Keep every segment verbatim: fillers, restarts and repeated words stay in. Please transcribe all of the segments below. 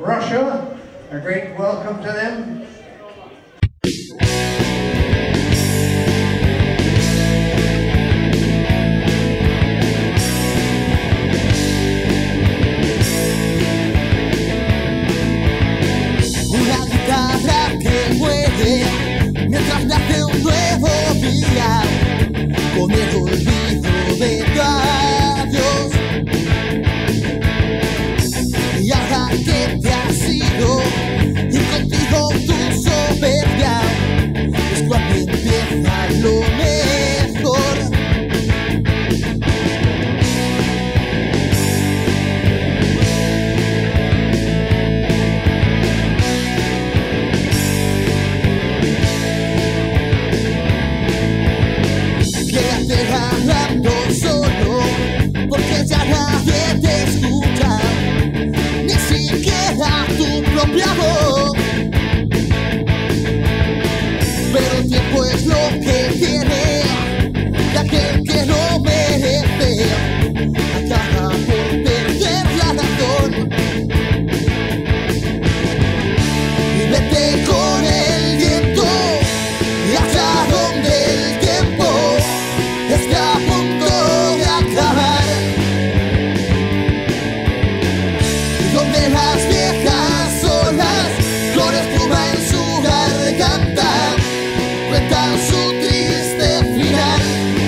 Russia. A great welcome to them. Una guitarra que muere mientras nace un nuevo día, con el olvido de tu adiós. Y ahora que te has ido y contigo tu soberbia, es cuando empieza lo mejor. Quédate hablando solo, porque ya nadie te escucha, ni siquiera tu propia voz. Pero el tiempo es lo que tiene, de aquel que no merece, acaba por perder la razón. Y vete con el viento, y hasta donde el tiempo está a punto de acabar, donde las viejas olas con espuma en su garganta cuentan su triste final.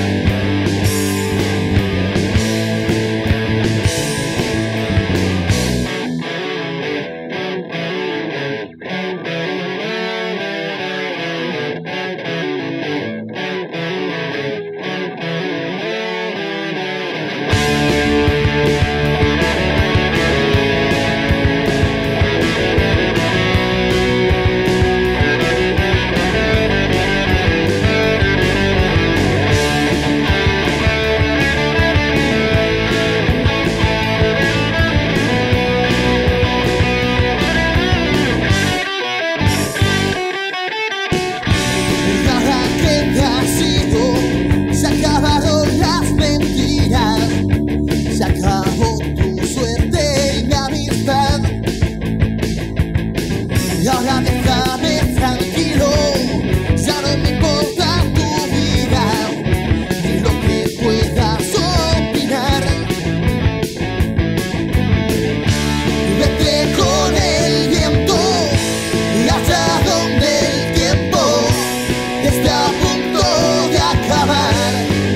Y ahora que te has ido, se acabaron las mentiras, se acabó tu suerte y mi amistad. Y ahora déjame tranquilo, ya no me importa tu vida, ni lo que puedas opinar. Y vete con el viento, y hasta donde el tiempo está a punto de acabar,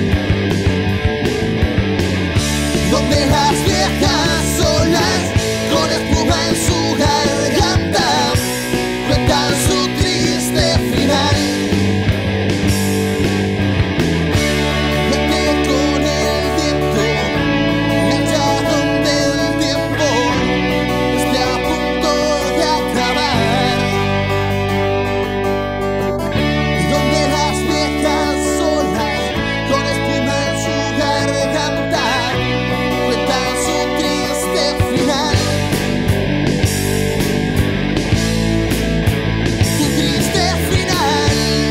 donde las viejas olas con espuma en su garganta cuentan su triste final. Vete con el viento, y hasta donde el tiempo esté a punto de acabar, y donde las viejas olas con espuma en su garganta cuentan su triste final. Su triste final.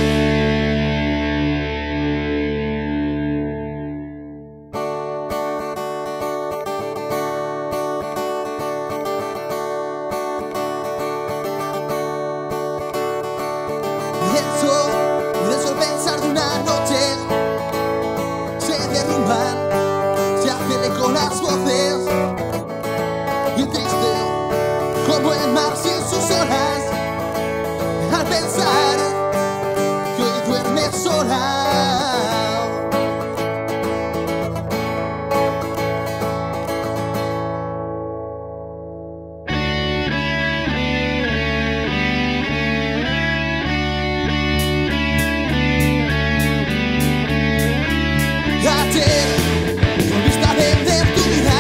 Pienso, pienso pensar de una noche, se derrumban, se hacen eco las voces, y triste como el mar sin sus olas, al pensar que hoy duerme sola. Ayer volviste a vender tu vida,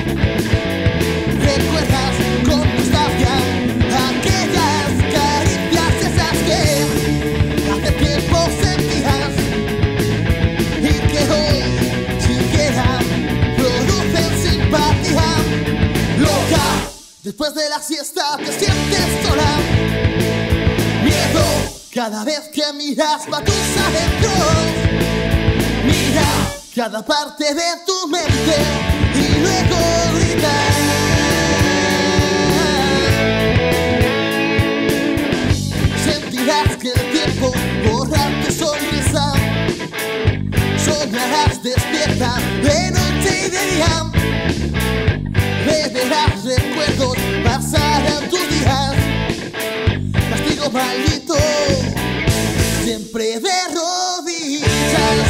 recuerdas con nostalgia aquellas caricias, esas que hace tiempo sentías y que hoy siquiera producen simpatía. Loca, después de la siesta te sientes sola, miedo cada vez que miras pa' tus adentros. Mira cada parte de tu mente y luego gritar. día beberás recuerdos, pasarán tus días. Castigo maldito, siempre de rodillas.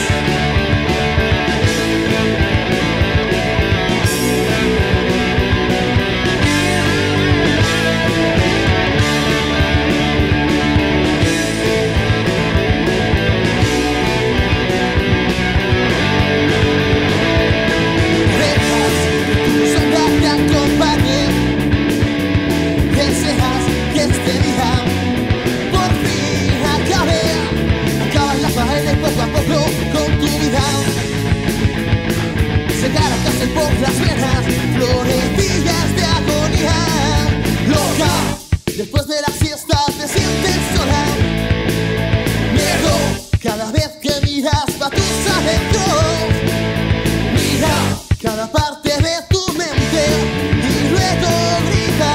Por las venas, florecillas de agonía. Loca, después de la siesta te sientes sola. Miedo, cada vez que miras pa' tus adentros. Mira cada parte de tu mente y luego grita.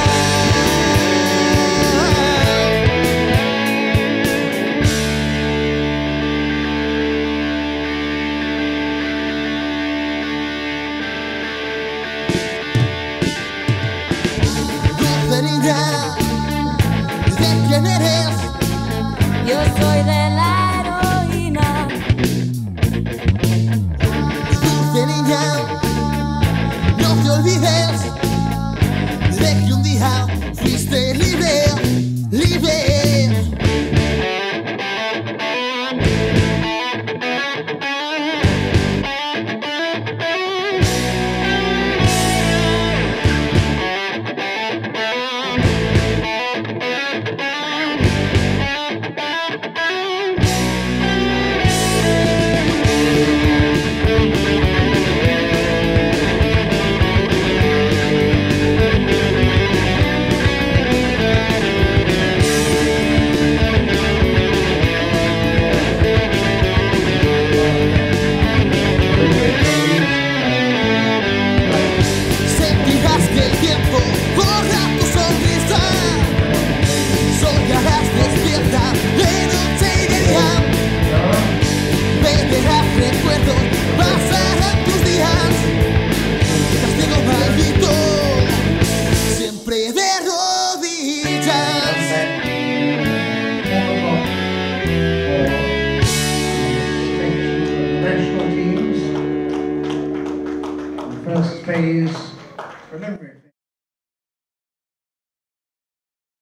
Niña, ¿de quién eres? Yo soy de la heroína. Dulce niña, no te olvides de que un día fuiste libre, libre. First phase, remember